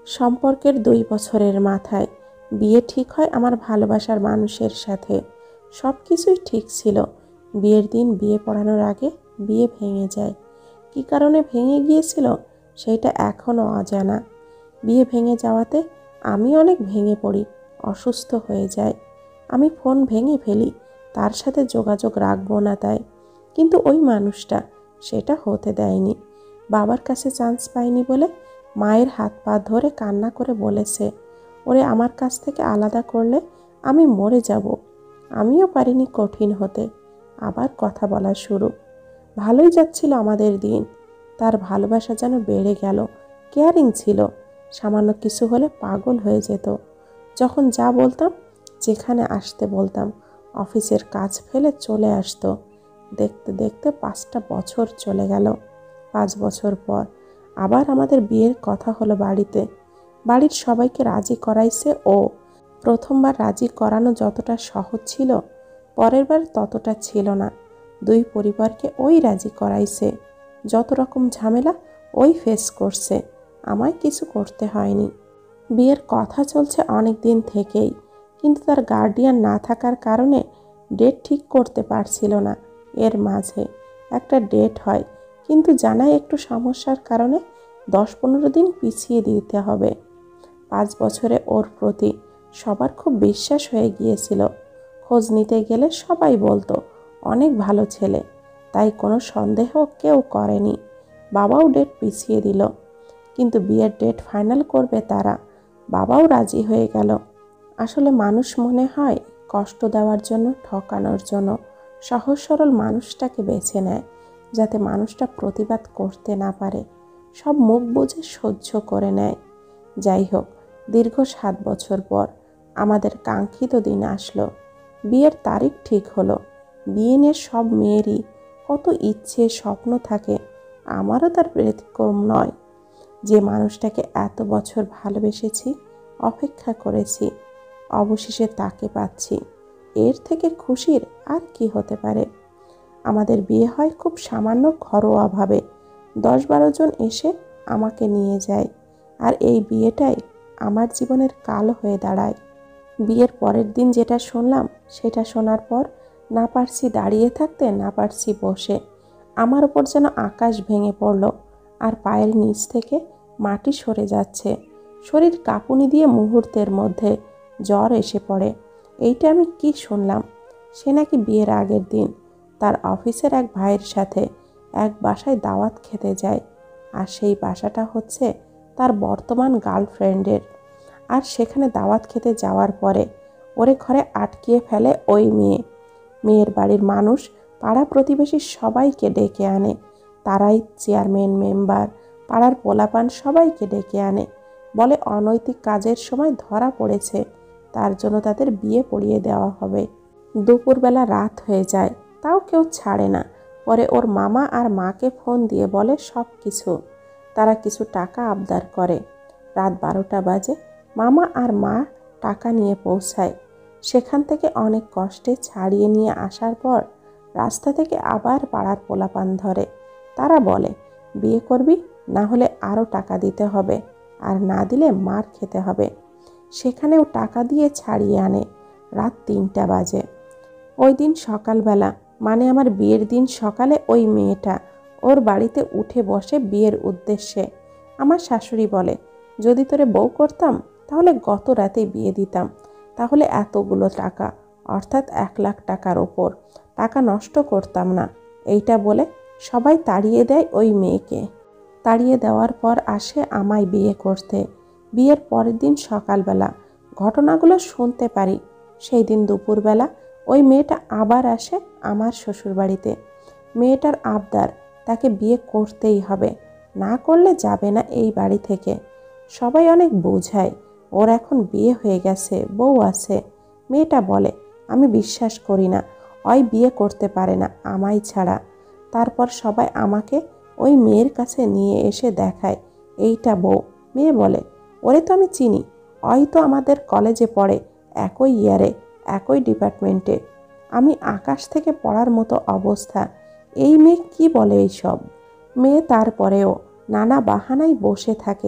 সম্পর্কের 2 বছরের মাথায় বিয়ে ঠিক হয় আমার ভালোবাসার মানুষের সাথে। সব কিছুই ঠিক ছিল। বিয়ের দিন বিয়ে পড়ানোর আগে বিয়ে ভেঙে যায়। কী কারণে ভেঙে গিয়েছিল সেইটা এখনও অজানা। বিয়ে ভেঙে যাওয়াতে আমি অনেক ভেঙে পড়ি, অসুস্থ হয়ে যাই। আমি ফোন ভেঙে ফেলি, তার সাথে যোগাযোগ রাখবো না তাই। কিন্তু ওই মানুষটা সেটা হতে দেয়নি। বাবার কাছে চান্স পাইনি বলে মায়ের হাত পা ধরে কান্না করে বলেছে, ওরে আমার কাছ থেকে আলাদা করলে আমি মরে যাব। আমিও পারিনি কঠিন হতে। আবার কথা বলা শুরু। ভালোই যাচ্ছিল আমাদের দিন। তার ভালোবাসা যেন বেড়ে গেল। কেয়ারিং ছিল। সামান্য কিছু হলে পাগল হয়ে যেত। যখন যা বলতাম, যেখানে আসতে বলতাম, অফিসের কাজ ফেলে চলে আসতো। দেখতে দেখতে 5টা বছর চলে গেল। 5 বছর পর আবার আমাদের বিয়ের কথা হলো বাড়িতে। বাড়ির সবাইকে রাজি করাইছে ও। প্রথমবার রাজি করানো যতটা সহজ ছিল, পরের বার ততটা ছিল না। 2 পরিবারকে ওই রাজি করাইছে। যত রকম ঝামেলা ওই ফেস করছে, আমায় কিছু করতে হয়নি। বিয়ের কথা চলছে অনেক দিন থেকেই, কিন্তু তার গার্ডিয়ান না থাকার কারণে ডেট ঠিক করতে পারছিল না। এর মাঝে একটা ডেট হয়, কিন্তু জানাই একটু সমস্যার কারণে 10-15 দিন পিছিয়ে দিতে হবে। 5 বছরে ওর প্রতি সবার খুব বিশ্বাস হয়ে গিয়েছিল। খোঁজ নিতে গেলে সবাই বলতো অনেক ভালো ছেলে, তাই কোনো সন্দেহ কেউ করেনি। বাবাও ডেট পিছিয়ে দিল, কিন্তু বিয়ের ডেট ফাইনাল করবে তারা। বাবাও রাজি হয়ে গেল। আসলে মানুষ মনে হয় কষ্ট দেওয়ার জন্য, ঠকানোর জন্য সহজ সরল মানুষটাকে বেছে নেয়, যাতে মানুষটা প্রতিবাদ করতে না পারে, সব মুখ বুজে সহ্য করে নেয়। যাই হোক, দীর্ঘ 7 বছর পর আমাদের কাঙ্ক্ষিত দিন আসলো। বিয়ের তারিখ ঠিক হলো। বিয়ে নিয়ে সব মেয়েরই কত ইচ্ছে স্বপ্ন থাকে, আমারও তার ব্যতিক্রম নয়। যে মানুষটাকে এত বছর ভালোবেসেছি, অপেক্ষা করেছি, অবশেষে তাকে পাচ্ছি। এর থেকে খুশির আর কি হতে পারে। আমাদের বিয়ে হয় খুব সামান্য ঘরোয়াভাবে। 10-12 জন এসে আমাকে নিয়ে যায়। আর এই বিয়েটাই আমার জীবনের কাল হয়ে দাঁড়ায়। বিয়ের পরের দিন যেটা শুনলাম, সেটা শোনার পর না পারছি দাঁড়িয়ে থাকতে, না পারছি বসে। আমার ওপর যেন আকাশ ভেঙে পড়ল, আর পায়ের নিচ থেকে মাটি সরে যাচ্ছে। শরীর কাঁপুনি দিয়ে মুহূর্তের মধ্যে জ্বর এসে পড়ে। এইটা আমি কি শুনলাম? সে নাকি বিয়ের আগের দিন তার অফিসের এক ভাইয়ের সাথে এক বাসায় দাওয়াত খেতে যায়। আর সেই বাসাটা হচ্ছে তার বর্তমান গার্লফ্রেন্ডের। আর সেখানে দাওয়াত খেতে যাওয়ার পরে ওরে ঘরে আটকিয়ে ফেলে ওই মেয়ে। মেয়ের বাড়ির মানুষ পাড়া প্রতিবেশী সবাইকে ডেকে আনে। তারাই চেয়ারম্যান, মেম্বার, পাড়ার পোলাপান সবাইকে ডেকে আনে। বলে অনৈতিক কাজের সময় ধরা পড়েছে, তার জন্য তাদের বিয়ে পড়িয়ে দেওয়া হবে। দুপুরবেলা রাত হয়ে যায়, তাও কেউ ছাড়ে না। পরে ওর মামা আর মাকে ফোন দিয়ে বলে সব কিছু। তারা কিছু টাকা আবদার করে। রাত 12টা বাজে মামা আর মা টাকা নিয়ে পৌঁছায়। সেখান থেকে অনেক কষ্টে ছাড়িয়ে নিয়ে আসার পর রাস্তা থেকে আবার পাড়ার পোলাপান ধরে। তারা বলে বিয়ে করবি, না হলে আরও টাকা দিতে হবে, আর না দিলে মার খেতে হবে। সেখানেও টাকা দিয়ে ছাড়িয়ে আনে। রাত 3টা বাজে। ওই দিন সকালবেলা, মানে আমার বিয়ের দিন সকালে, ওই মেয়েটা ওর বাড়িতে উঠে বসে বিয়ের উদ্দেশ্যে। আমার শাশুড়ি বলে, যদি তোরে বউ করতাম তাহলে গত রাতে বিয়ে দিতাম, তাহলে এতগুলো টাকা, অর্থাৎ 1 লাখ টাকার ওপর টাকা নষ্ট করতাম না। এইটা বলে সবাই তাড়িয়ে দেয় ওই মেয়েকে। তাড়িয়ে দেওয়ার পর আসে আমায় বিয়ে করতে। বিয়ের পরের দিন সকালবেলা ঘটনাগুলো শুনতে পারি। সেই দিন দুপুরবেলা ওই মেয়েটা আবার আসে আমার শ্বশুরবাড়িতে। মেয়েটার আবদার তাকে বিয়ে করতেই হবে, না করলে যাবে না এই বাড়ি থেকে। সবাই অনেক বোঝায়, ওর এখন বিয়ে হয়ে গেছে, বউ আছে। মেয়েটা বলে, আমি বিশ্বাস করি না, ওই বিয়ে করতে পারে না আমায় ছাড়া। তারপর সবাই আমাকে ওই মেয়ের কাছে নিয়ে এসে দেখায়, এইটা বউ। মেয়ে বলে, ওরে তো আমি চিনি, ওই তো আমাদের কলেজে পড়ে, একই ইয়ারে, একই ডিপার্টমেন্টে। আমি আকাশ থেকে পড়ার মতো অবস্থা। এই মেয়ে কি বলে এইসব? মেয়ে তারপরেও নানা বাহানায় বসে থাকে।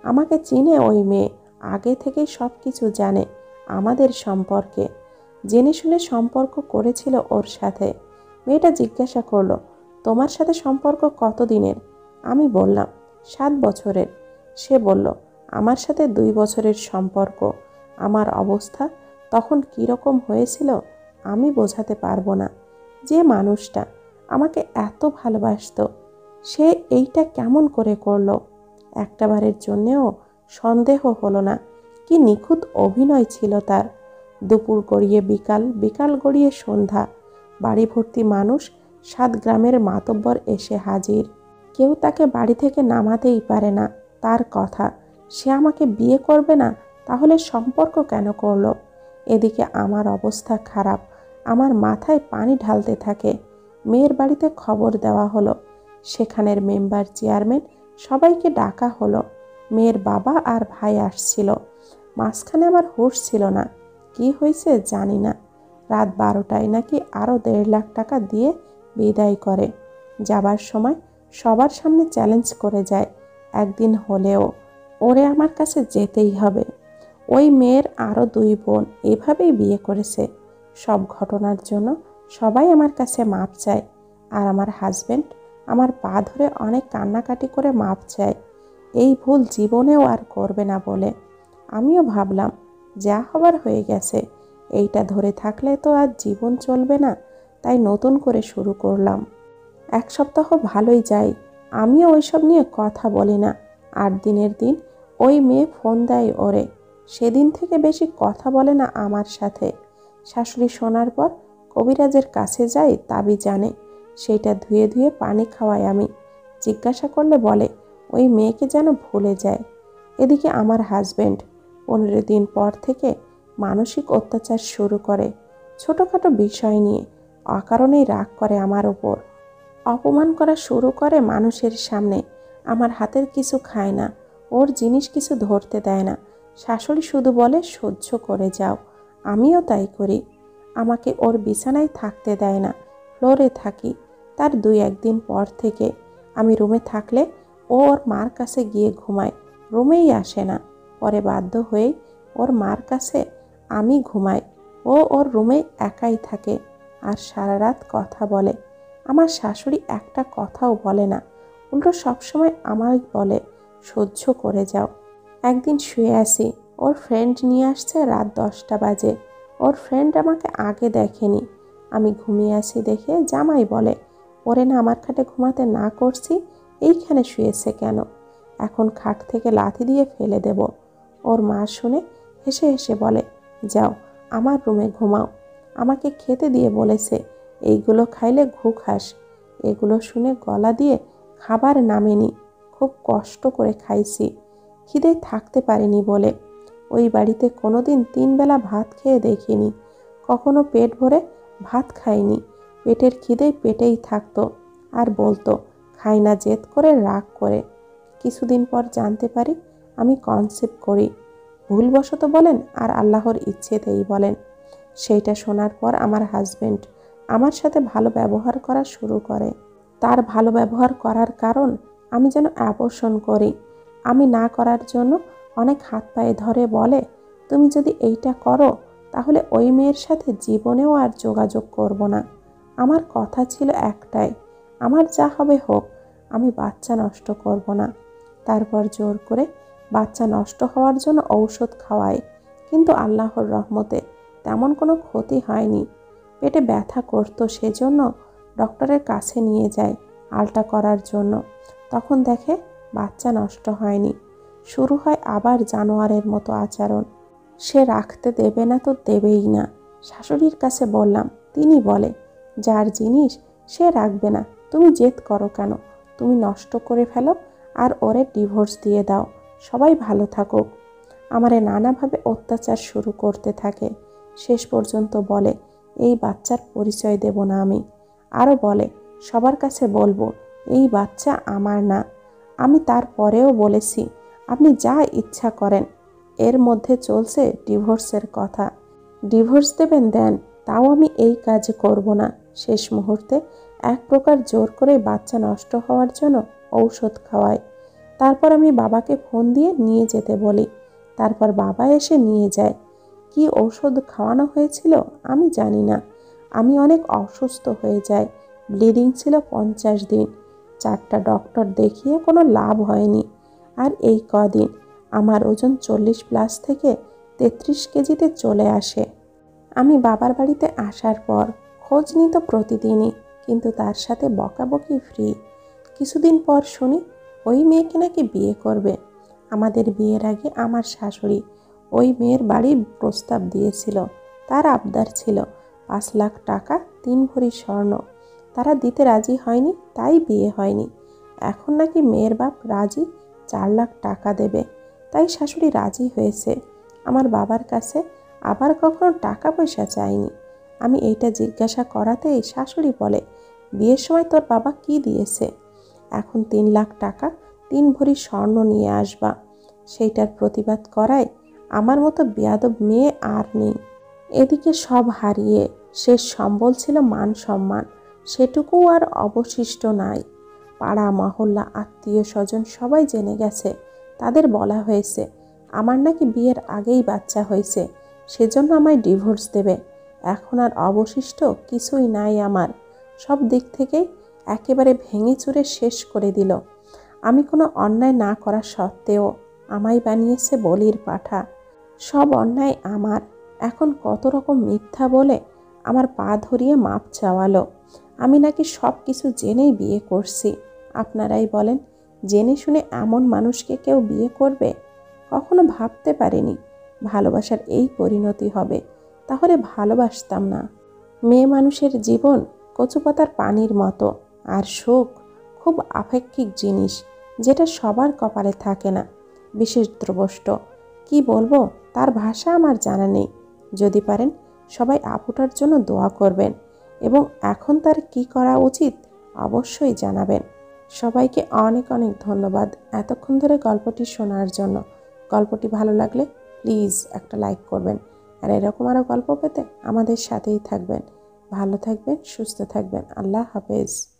আমাকে চিনে ওই মেয়ে, আগে থেকেই সব কিছু জানে আমাদের সম্পর্কে, জেনে শুনে সম্পর্ক করেছিল ওর সাথে। মেয়েটা জিজ্ঞাসা করলো, তোমার সাথে সম্পর্ক কতদিনের? আমি বললাম 7 বছরের। সে বলল, আমার সাথে 2 বছরের সম্পর্ক। আমার অবস্থা তখন কীরকম হয়েছিল আমি বোঝাতে পারবো না। যে মানুষটা আমাকে এত ভালোবাসতো, সে এইটা কেমন করে করলো? একটাবারের জন্যেও সন্দেহ হলো না কি নিখুঁত অভিনয় ছিল তার। দুপুর গড়িয়ে বিকাল, বিকাল গড়িয়ে সন্ধ্যা, বাড়ি ভর্তি মানুষ, 7 গ্রামের মাতব্বর এসে হাজির। কেউ তাকে বাড়ি থেকে নামাতেই পারে না। তার কথা, সে আমাকে বিয়ে করবে না, তাহলে সম্পর্ক কেন করলো? এদিকে আমার অবস্থা খারাপ, আমার মাথায় পানি ঢালতে থাকে। মেয়ের বাড়িতে খবর দেওয়া হলো, সেখানের মেম্বার, চেয়ারম্যান সবাইকে ডাকা হলো। মেয়ের বাবা আর ভাই আসছিল। মাঝখানে আমার হুঁশ ছিল না, কি হয়েছে জানি না। রাত 12টায় নাকি আরও 1.5 লাখ টাকা দিয়ে বিদায় করে। যাবার সময় সবার সামনে চ্যালেঞ্জ করে যায়, একদিন হলেও ওরে আমার কাছে যেতেই হবে। ওই মেয়ের আরও 2 বোন এভাবেই বিয়ে করেছে। সব ঘটনার জন্য সবাই আমার কাছে মাপ চায়, আর আমার হাজব্যান্ড আমার পা ধরে অনেক কান্নাকাটি করে মাপ চায়, এই ভুল জীবনেও আর করবে না বলে। আমিও ভাবলাম, যা হবার হয়ে গেছে, এইটা ধরে থাকলে তো আর জীবন চলবে না, তাই নতুন করে শুরু করলাম। 1 সপ্তাহ ভালোই যায়, আমিও ওইসব নিয়ে কথা বলি না। 8 দিনের দিন ওই মেয়ে ফোন দেয় ওরে, সেদিন থেকে বেশি কথা বলে না আমার সাথে। শাশুড়ি শোনার পর কবিরাজের কাছে যাই তাবিজ জানে, সেইটা ধুয়ে ধুয়ে পানি খাওয়াই আমি। জিজ্ঞাসা করলে বলে ওই মেয়েকে যেন ভুলে যায়। এদিকে আমার হাজব্যান্ড 15 দিন পর থেকে মানসিক অত্যাচার শুরু করে। ছোটোখাটো বিষয় নিয়ে অকারণেই রাগ করে আমার ওপর, অপমান করা শুরু করে মানুষের সামনে। আমার হাতের কিছু খায় না, ওর জিনিস কিছু ধরতে দেয় না। শাশুড়ি শুধু বলে সহ্য করে যাও, আমিও তাই করি। আমাকে ওর বিছানায় থাকতে দেয় না, ফ্লোরে থাকি। তার 2-1 দিন পর থেকে আমি রুমে থাকলে ও ওর মার কাছে গিয়ে ঘুমায়, রুমেই আসে না। পরে বাধ্য হয়েই ওর মার কাছে আমি ঘুমাই, ও ওর রুমে একাই থাকে আর সারা রাত কথা বলে। আমার শাশুড়ি একটা কথাও বলে না, উল্টো সবসময় আমায় বলে সহ্য করে যাও। একদিন শুয়ে আসি, ওর ফ্রেন্ড নিয়ে আসছে রাত 10টা বাজে। ওর ফ্রেন্ড আমাকে আগে দেখেনি। আমি ঘুমিয়ে আছি দেখে জামাই বলে, ওরে না আমার খাটে ঘুমাতে না করছি, এইখানে শুয়েছে কেন? এখন খাট থেকে লাথি দিয়ে ফেলে দেব। ওর মা শুনে হেসে হেসে বলে, যাও আমার রুমে ঘুমাও। আমাকে খেতে দিয়ে বলেছে এইগুলো খাইলে ঘু খাস। এগুলো শুনে গলা দিয়ে খাবার নামেনি, খুব কষ্ট করে খাইছি, খিদে থাকতে পারিনি বলে। ওই বাড়িতে কোনোদিন 3 বেলা ভাত খেয়ে দেখিনি, কখনো পেট ভরে ভাত খাইনি। পেটের খিদে পেটেই থাকতো, আর বলতো খাই না জেদ করে, রাগ করে। কিছুদিন পর জানতে পারি আমি কনসিভ করি। ভুলবশত বলেন আর আল্লাহর ইচ্ছেতেই বলেন। সেইটা শোনার পর আমার হাজব্যান্ড আমার সাথে ভালো ব্যবহার করা শুরু করে। তার ভালো ব্যবহার করার কারণ আমি যেন অ্যাবর্শন করি। আমি না করার জন্য অনেক হাত পায়ে ধরে বলে, তুমি যদি এইটা করো তাহলে ওই মেয়ের সাথে জীবনেও আর যোগাযোগ করব না। আমার কথা ছিল একটাই, আমার যা হবে হোক, আমি বাচ্চা নষ্ট করব না। তারপর জোর করে বাচ্চা নষ্ট হওয়ার জন্য ঔষধ খাওয়াই, কিন্তু আল্লাহর রহমতে তেমন কোনো ক্ষতি হয়নি। পেটে ব্যথা করতো, সেজন্য ডক্টরের কাছে নিয়ে যায় আলট্রা করার জন্য। তখন দেখে বাচ্চা নষ্ট হয়নি। শুরু হয় আবার জানোয়ারের মতো আচরণ। সে রাখতে দেবে না তো দেবেই না। শাশুড়ির কাছে বললাম, তিনি বলে, যার জিনিস সে রাখবে না, তুমি জেদ করো কেন? তুমি নষ্ট করে ফেলো আর ওরে ডিভোর্স দিয়ে দাও, সবাই ভালো থাকুক। আমারে নানাভাবে অত্যাচার শুরু করতে থাকে। শেষ পর্যন্ত বলে এই বাচ্চার পরিচয় দেব না আমি। আরও বলে সবার কাছে বলবো এই বাচ্চা আমার না। আমি তারপরেও বলেছি আপনি যা ইচ্ছা করেন। এর মধ্যে চলছে ডিভোর্সের কথা। ডিভোর্স দেবেন দেন, তাও আমি এই কাজ করব না। শেষ মুহূর্তে এক প্রকার জোর করে বাচ্চা নষ্ট হওয়ার জন্য ঔষধ খাওয়ায়। তারপর আমি বাবাকে ফোন দিয়ে নিয়ে যেতে বলি। তারপর বাবা এসে নিয়ে যায়। কি ঔষধ খাওয়ানো হয়েছিল আমি জানি না। আমি অনেক অসুস্থ হয়ে যাই। ব্লিডিং ছিল 50 দিন। 4টা ডক্টর দেখিয়ে কোনো লাভ হয়নি। আর এই কদিন আমার ওজন 40+ থেকে 33 কেজিতে চলে আসে। আমি বাবার বাড়িতে আসার পর খোঁজ নিত প্রতিদিনই, কিন্তু তার সাথে বকাবকি ফ্রি। কিছুদিন পর শুনি ওই মেয়েকে নাকি বিয়ে করবে। আমাদের বিয়ের আগে আমার শাশুড়ি ওই মেয়ের বাড়ির প্রস্তাব দিয়েছিল। তার আবদার ছিল 5 লাখ টাকা, 3 ভরি স্বর্ণ। তারা দিতে রাজি হয়নি, তাই বিয়ে হয়নি। এখন নাকি মেয়ের বাপ রাজি 4 লাখ টাকা দেবে, তাই শাশুড়ি রাজি হয়েছে। আমার বাবার কাছে আবার কখনো টাকা পয়সা চাইনি। আমি এইটা জিজ্ঞাসা করাতেই শাশুড়ি বলে, বিয়ের সময় তোর বাবা কি দিয়েছে? এখন 3 লাখ টাকা, 3 ভরি স্বর্ণ নিয়ে আসবা। সেইটার প্রতিবাদ করায় আমার মতো বেয়াদব মেয়ে আর নেই। এদিকে সব হারিয়ে শেষ সম্বল ছিল মান সম্মান, সেটুকু আর অবশিষ্ট নাই। পাড়া মহল্লা আত্মীয় স্বজন সবাই জেনে গেছে। তাদের বলা হয়েছে আমার নাকি বিয়ের আগেই বাচ্চা হয়েছে, সেজন্য আমায় ডিভোর্স দেবে। এখন আর অবশিষ্ট কিছুই নাই আমার। সব দিক থেকেই একেবারে ভেঙে চুরে শেষ করে দিল। আমি কোনো অন্যায় না করা সত্ত্বেও আমায় বানিয়েছে বলির পাঠা। সব অন্যায় আমার। এখন কত রকম মিথ্যা বলে আমার পা ধরিয়ে মাপ চাওয়ালো। আমি নাকি সব কিছু জেনেই বিয়ে করছি। আপনারাই বলেন, জেনে শুনে এমন মানুষকে কেউ বিয়ে করবে? কখনো ভাবতে পারিনি ভালোবাসার এই পরিণতি হবে। তাহলে ভালোবাসতাম না। মেয়ে মানুষের জীবন কচুপাতার পানির মতো, আর সুখ খুব আপেক্ষিক জিনিস, যেটা সবার কপালে থাকে না। বিশেষ দ্রবষ্ট কি বলবো, তার ভাষা আমার জানা নেই। যদি পারেন সবাই আপুটার জন্য দোয়া করবেন, এবং এখন তার কি করা উচিত অবশ্যই জানাবেন। সবাইকে অনেক অনেক ধন্যবাদ এতক্ষণ ধরে গল্পটি শোনার জন্য। গল্পটি ভালো লাগলে প্লিজ একটা লাইক করবেন, আর এরকম আরও গল্প পেতে আমাদের সাথেই থাকবেন। ভালো থাকবেন, সুস্থ থাকবেন। আল্লাহ হাফেজ।